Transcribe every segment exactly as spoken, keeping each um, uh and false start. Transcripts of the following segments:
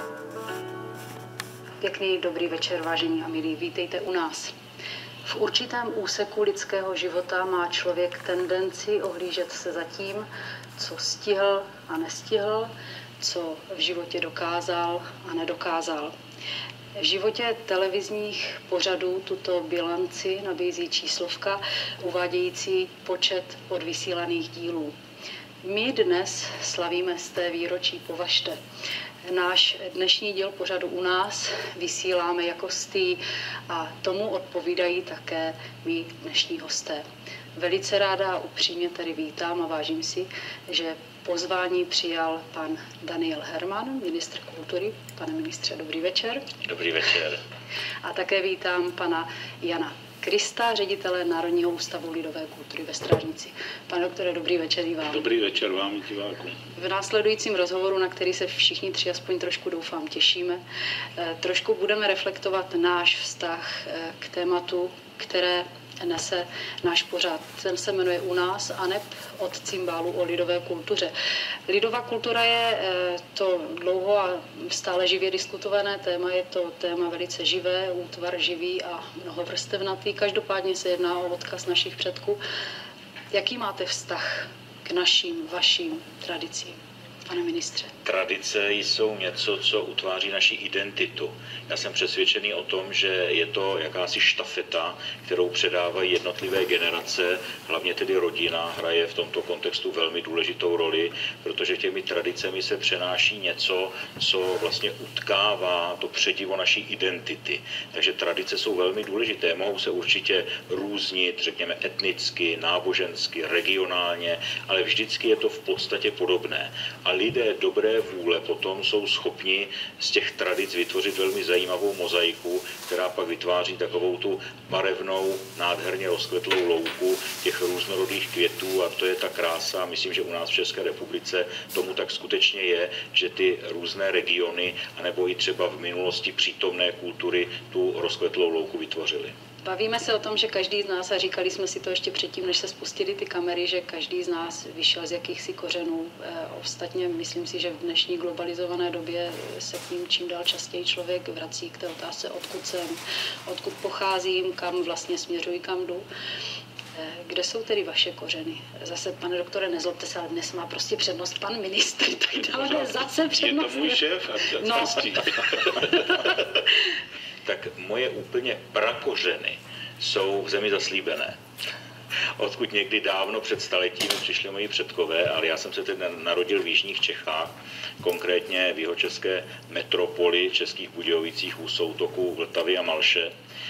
Pěkný dobrý večer, vážení a milí, vítejte u nás. V určitém úseku lidského života má člověk tendenci ohlížet se za tím, co stihl a nestihl, co v životě dokázal a nedokázal. V životě televizních pořadů tuto bilanci nabízí číslovka uvádějící počet odvysílaných dílů. My dnes slavíme z té výročí, považte. Náš dnešní díl pořadu u nás vysíláme jako stý a tomu odpovídají také mý dnešní hosté. Velice ráda a upřímně tady vítám a vážím si, že pozvání přijal pan Daniel Herman, ministr kultury. Pane ministře, dobrý večer. Dobrý večer. A také vítám pana Jana Krista, ředitele Národního ústavu lidové kultury ve Strážnici. Pane doktore, dobrý večer i vám. Dobrý večer vám, divákům. V následujícím rozhovoru, na který se všichni tři aspoň trošku doufám těšíme, trošku budeme reflektovat náš vztah k tématu, které nese náš pořad. Ten se jmenuje U nás aneb od cymbálu o lidové kultuře. Lidová kultura je to dlouho a stále živě diskutované téma, je to téma velice živé, útvar živý a mnohovrstevnatý. Každopádně se jedná o odkaz našich předků. Jaký máte vztah k našim, vašim tradicím, pane ministře? Tradice jsou něco, co utváří naši identitu. Já jsem přesvědčený o tom, že je to jakási štafeta, kterou předávají jednotlivé generace, hlavně tedy rodina hraje v tomto kontextu velmi důležitou roli, protože těmi tradicemi se přenáší něco, co vlastně utkává to předivo naší identity. Takže tradice jsou velmi důležité, mohou se určitě různit, řekněme etnicky, nábožensky, regionálně, ale vždycky je to v podstatě podobné. A lidé dobré vůle potom jsou schopni z těch tradic vytvořit velmi zajímavou mozaiku, která pak vytváří takovou tu barevnou, nádherně rozkvetlou louku těch různorodých květů a to je ta krása. Myslím, že u nás v České republice tomu tak skutečně je, že ty různé regiony, anebo i třeba v minulosti přítomné kultury tu rozkvetlou louku vytvořily. Bavíme se o tom, že každý z nás, a říkali jsme si to ještě předtím, než se spustily ty kamery, že každý z nás vyšel z jakýchsi kořenů. Ostatně myslím si, že v dnešní globalizované době se k ním čím dál častěji člověk vrací k té otázce, odkud jsem, odkud pocházím, kam vlastně směřuji, kam jdu. Kde jsou tedy vaše kořeny? Zase, pane doktore, nezlobte se, ale dnes má prostě přednost pan ministr, tak dále zase přednost. Je to můj šéf? A no. Tak moje úplně prakořeny jsou v zemi zaslíbené. Odkud někdy dávno před staletím přišli moji předkové, ale já jsem se teď narodil v jižních Čechách, konkrétně v jihočeské metropoli Českých Budějovicích u soutoků Vltavy a Malše.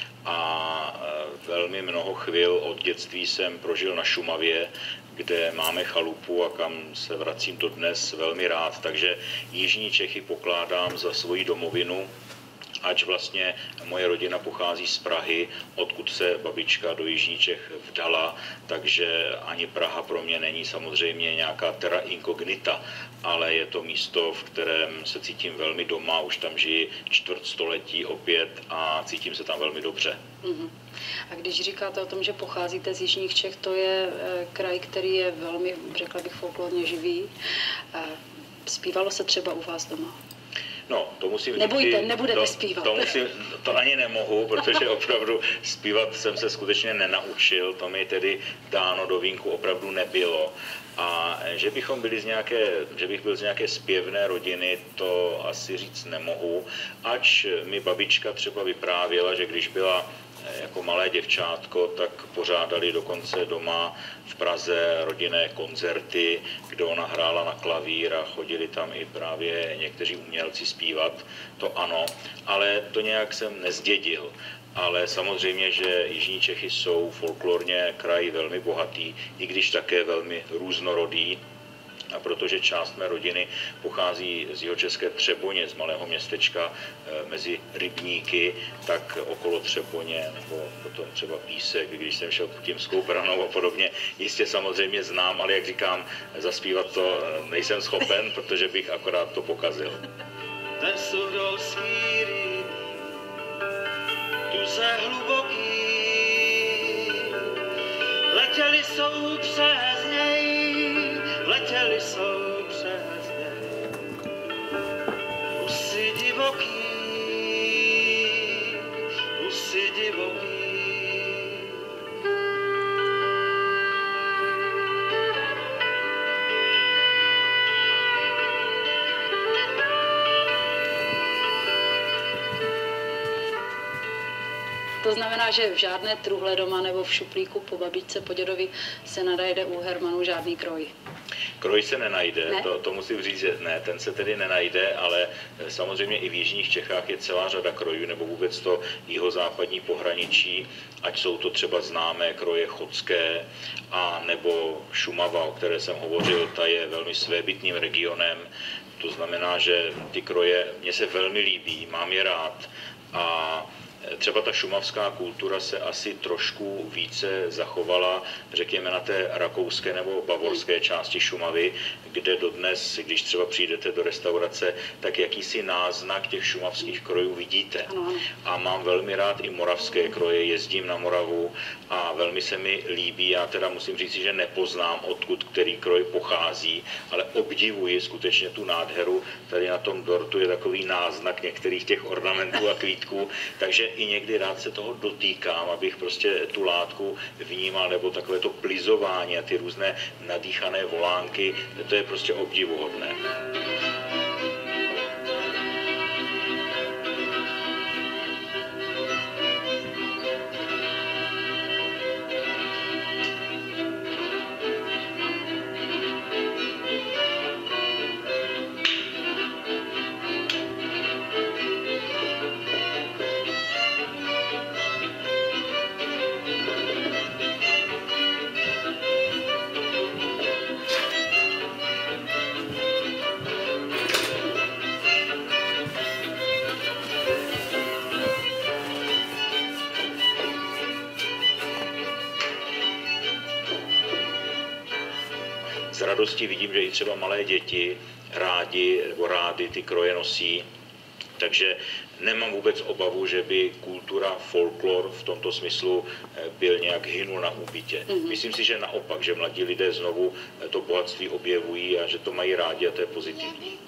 A velmi mnoho chvil od dětství jsem prožil na Šumavě, kde máme chalupu a kam se vracím dodnes velmi rád. Takže jižní Čechy pokládám za svoji domovinu, ač vlastně moje rodina pochází z Prahy, odkud se babička do jižních Čech vdala, takže ani Praha pro mě není samozřejmě nějaká terra incognita, ale je to místo, v kterém se cítím velmi doma, už tam žiji čtvrt století opět a cítím se tam velmi dobře. Mm-hmm. A když říkáte o tom, že pocházíte z jižních Čech, to je e, kraj, který je velmi, řekla bych, folklorně živý. E, zpívalo se třeba u vás doma? No, to musím Nebojte, říct, nebudete to, zpívat. To, musím, to ani nemohu, protože opravdu zpívat jsem se skutečně nenaučil, to mi tedy dáno do vínku opravdu nebylo. A že bychom byli z nějaké, že bych byl z nějaké zpěvné rodiny, to asi říct nemohu, ač mi babička třeba vyprávěla, že když byla jako malé děvčátko, tak pořádali dokonce doma v Praze rodinné koncerty, kde ona hrála na klavír a chodili tam i právě někteří umělci zpívat. To ano, ale to nějak jsem nezdědil. Ale samozřejmě, že jižní Čechy jsou folklorně kraj velmi bohatý, i když také velmi různorodý. A protože část mé rodiny pochází z jihočeské Třeboně, z malého městečka e, mezi rybníky, tak okolo Třeboně, nebo potom třeba Písek, když jsem šel Putimskou branou a podobně, jistě samozřejmě znám, ale jak říkám, zaspívat to nejsem schopen, protože bych akorát to pokazil. Ten sudol skýry, tu se hluboký, letěli jsou přes něj, letěli jsou přes něj. Usidí hluboký, kusy divoký. To znamená, že v žádné truhle doma nebo v šuplíku po babičce, po dědovi se nenajde u Hermanů žádný kroj. Kroj se nenajde, ne? to, to musím říct, že ne, ten se tedy nenajde, ale samozřejmě i v jižních Čechách je celá řada krojů, nebo vůbec to jihozápadní pohraničí, ať jsou to třeba známé kroje chodské, a nebo Šumava, o které jsem hovořil, ta je velmi svébytným regionem, to znamená, že ty kroje mně se velmi líbí, mám je rád, a třeba ta šumavská kultura se asi trošku více zachovala, řekněme, na té rakouské nebo bavorské části Šumavy, kde dodnes, když třeba přijdete do restaurace, tak jakýsi náznak těch šumavských krojů vidíte. Ano. A mám velmi rád i moravské kroje, jezdím na Moravu a velmi se mi líbí. Já teda musím říct, že nepoznám, odkud který kroj pochází, ale obdivuji skutečně tu nádheru. Tady na tom dortu je takový náznak některých těch ornamentů a kvítků, takže i někdy rád se toho dotýkám, abych prostě tu látku vnímal, nebo takové to plizování a ty různé nadýchané volánky, to je prostě obdivuhodné. S radostí vidím, že i třeba malé děti rádi nebo rády ty kroje nosí, takže nemám vůbec obavu, že by kultura, folklor v tomto smyslu byl nějak hynul na úbytě. Mm-hmm. Myslím si, že naopak, že mladí lidé znovu to bohatství objevují a že to mají rádi a to je pozitivní.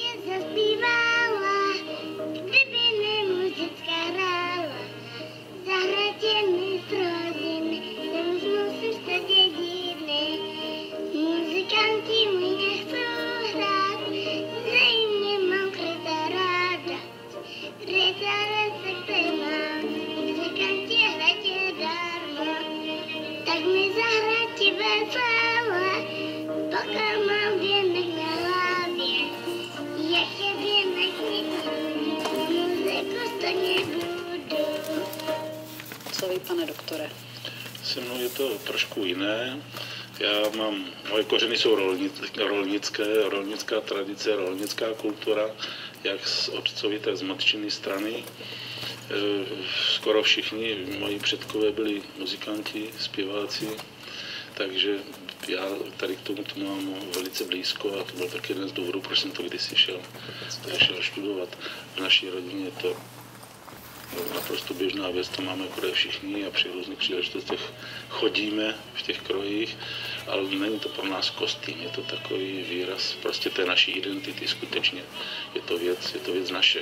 Co vy, pane doktore? Se mnou je to trošku jiné. Já mám, moje kořeny jsou rolnické, rolnická tradice, rolnická kultura, jak z otcovy, tak z matčiny strany. Skoro všichni moji předkové byli muzikanti, zpěváci, takže já tady k tomu to mám velice blízko a to byl taky jeden z důvodů, proč jsem to kdysi šel, šel studovat. V naší rodině je to naprosto běžná věc, to máme jako všichni a při různých příležitostech chodíme v těch krojích, ale není to pro nás kostým, je to takový výraz prostě té naší identity skutečně. Je to věc, je to věc naše.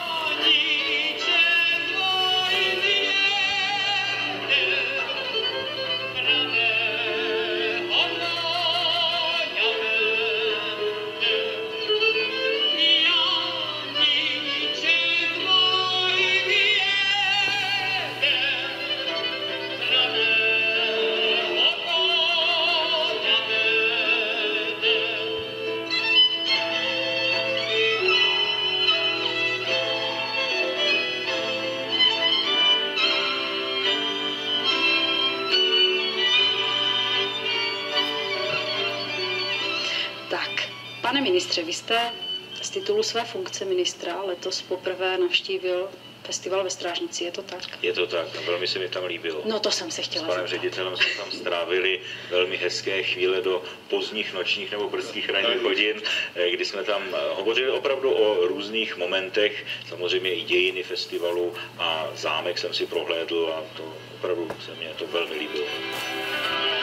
Pane ministře, vy jste z titulu své funkce ministra letos poprvé navštívil festival ve Strážnici, je to tak? Je to tak, velmi se mi tam líbilo. No to jsem se chtěla S panem zeptat. ředitelem jsme tam strávili velmi hezké chvíle do pozdních nočních nebo brzkých ranních hodin, kdy jsme tam hovořili opravdu o různých momentech, samozřejmě i dějiny festivalu a zámek jsem si prohlédl a to opravdu se mě to velmi líbilo.